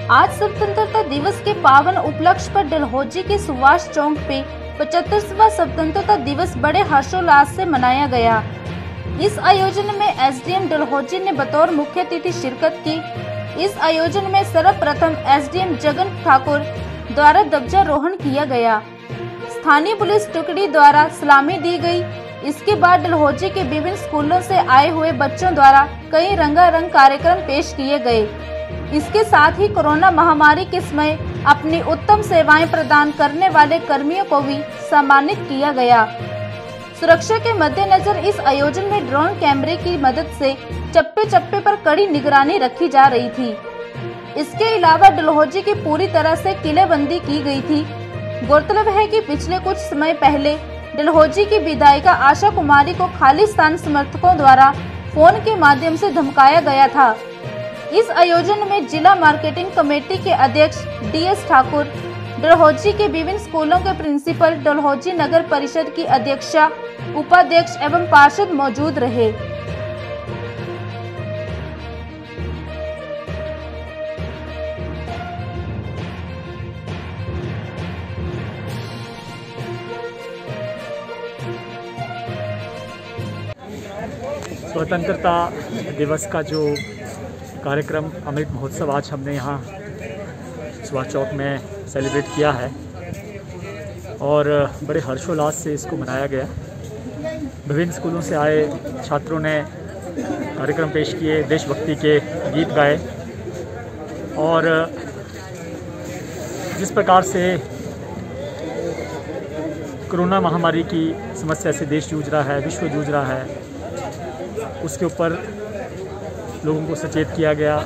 आज स्वतंत्रता दिवस के पावन उपलक्ष्य पर डलहौजी के सुभाष चौक पे 75वां स्वतंत्रता दिवस बड़े हर्षोल्लास से मनाया गया। इस आयोजन में एसडीएम डलहौजी ने बतौर मुख्य अतिथि शिरकत की। इस आयोजन में सर्वप्रथम एसडीएम जगन ठाकुर द्वारा ध्वजारोहण किया गया। स्थानीय पुलिस टुकड़ी द्वारा सलामी दी गई। इसके बाद डलहौजी के विभिन्न स्कूलों से आए हुए बच्चों द्वारा कई रंगारंग कार्यक्रम पेश किए गए। इसके साथ ही कोरोना महामारी के समय अपनी उत्तम सेवाएं प्रदान करने वाले कर्मियों को भी सम्मानित किया गया। सुरक्षा के मद्देनजर इस आयोजन में ड्रोन कैमरे की मदद से चप्पे चप्पे पर कड़ी निगरानी रखी जा रही थी। इसके अलावा डलहौजी की पूरी तरह से किलेबंदी की गई थी। गौरतलब है कि पिछले कुछ समय पहले डलहौजी की विधायिका आशा कुमारी को खालिस्तान समर्थकों द्वारा फोन के माध्यम से धमकाया गया था। इस आयोजन में जिला मार्केटिंग कमेटी के अध्यक्ष डीएस ठाकुर, डलहौजी के विभिन्न स्कूलों के प्रिंसिपल, डलहौजी नगर परिषद की अध्यक्षा, उपाध्यक्ष एवं पार्षद मौजूद रहे। स्वतंत्रता दिवस का जो कार्यक्रम अमृत महोत्सव आज हमने यहाँ सुभाष चौक में सेलिब्रेट किया है और बड़े हर्षोल्लास से इसको मनाया गया। विभिन्न स्कूलों से आए छात्रों ने कार्यक्रम पेश किए, देशभक्ति के गीत गाए और जिस प्रकार से कोरोना महामारी की समस्या से देश जूझ रहा है, विश्व जूझ रहा है, उसके ऊपर लोगों को सचेत किया गया।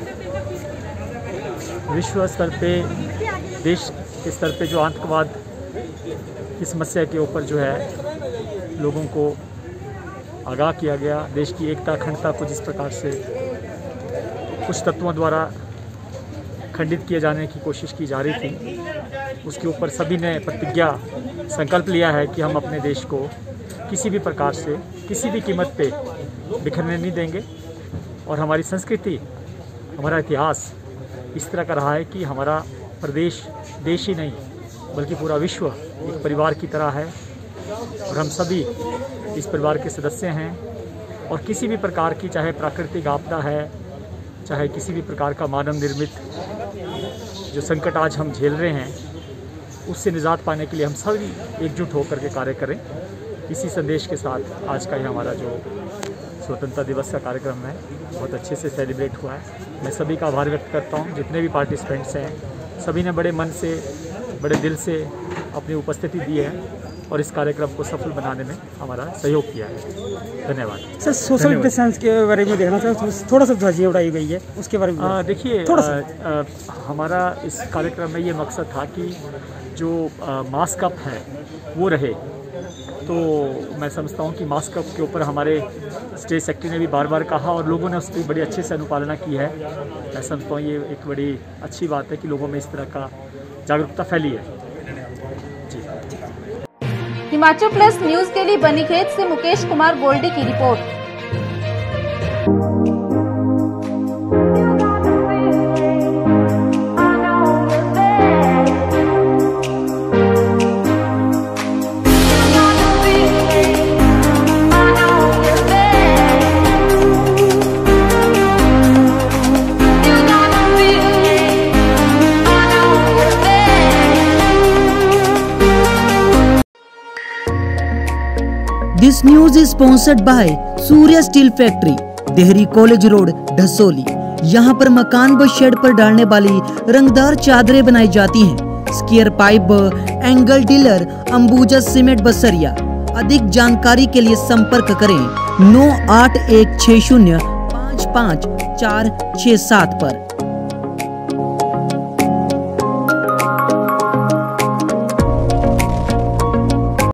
विश्व स्तर पे, देश के स्तर पे जो आतंकवाद की समस्या के ऊपर जो है लोगों को आगाह किया गया। देश की एकता अखंडता को जिस प्रकार से कुछ तत्वों द्वारा खंडित किए जाने की कोशिश की जा रही थी, उसके ऊपर सभी ने प्रतिज्ञा संकल्प लिया है कि हम अपने देश को किसी भी प्रकार से, किसी भी कीमत पे बिखरने नहीं देंगे और हमारी संस्कृति, हमारा इतिहास इस तरह का रहा है कि हमारा प्रदेश देश ही नहीं बल्कि पूरा विश्व एक परिवार की तरह है और हम सभी इस परिवार के सदस्य हैं। और किसी भी प्रकार की, चाहे प्राकृतिक आपदा है, चाहे किसी भी प्रकार का मानव निर्मित जो संकट आज हम झेल रहे हैं, उससे निजात पाने के लिए हम सभी एकजुट होकर के कार्य करें। इसी संदेश के साथ आज का ये हमारा जो स्वतंत्रता दिवस का कार्यक्रम है बहुत अच्छे से सेलिब्रेट हुआ है। मैं सभी का आभार व्यक्त करता हूँ। जितने भी पार्टिसिपेंट्स हैं सभी ने बड़े मन से, बड़े दिल से अपनी उपस्थिति दी है और इस कार्यक्रम को सफल बनाने में हमारा सहयोग किया है। धन्यवाद सर। सोशल डिस्टेंस के बारे में देखना चाहूँ, थोड़ा सा ध्वजियाँ उड़ाई गई है, उसके बारे में देखिए, हमारा इस कार्यक्रम में ये मकसद था कि जो मास्क अप है वो रहे। तो मैं समझता हूँ कि मास्क अप के ऊपर हमारे स्टेट सेक्रेटरी ने भी बार बार कहा और लोगों ने उसकी बड़ी अच्छे से अनुपालना की है। मैं समझता हूँ ये एक बड़ी अच्छी बात है कि लोगों में इस तरह का जागरूकता फैली है। जी। हिमाचल प्लस न्यूज़ के लिए बनीखेत से मुकेश कुमार गोल्डी की report. This news is sponsored by Surya steel factory, Dehri college road, Dhasoli. यहाँ पर मकान व शेड पर डालने वाली रंगदार चादरें बनाई जाती हैं। Square pipe, angle dealer, Ambuja cement Basaria. अधिक जानकारी के लिए संपर्क करें 9816055467 पर।